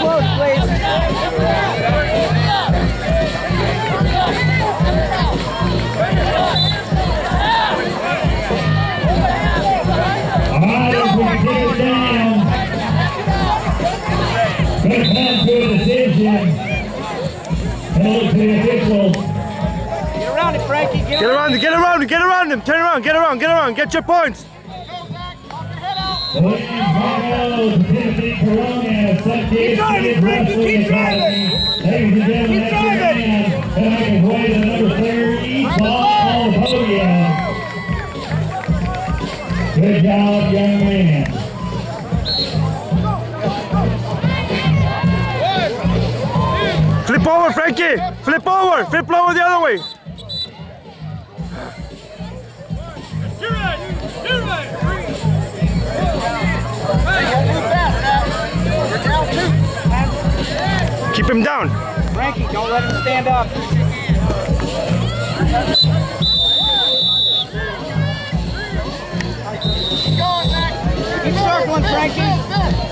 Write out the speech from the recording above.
close, please. Going to come to a decision. Held to the officials. Get around it, Franky. Get around him, get around him, get around him. Turn around, get around, get around. Get your points. Keep driving, Franky, keep driving. Ladies and gentlemen, Keep driving. and make his way to number 30, ball on the podium. Good job, young man. Flip over, Franky. Flip over. Flip over the other way. You're right. You're right. Keep him down. Franky, don't let him stand up. Keep circling, Franky.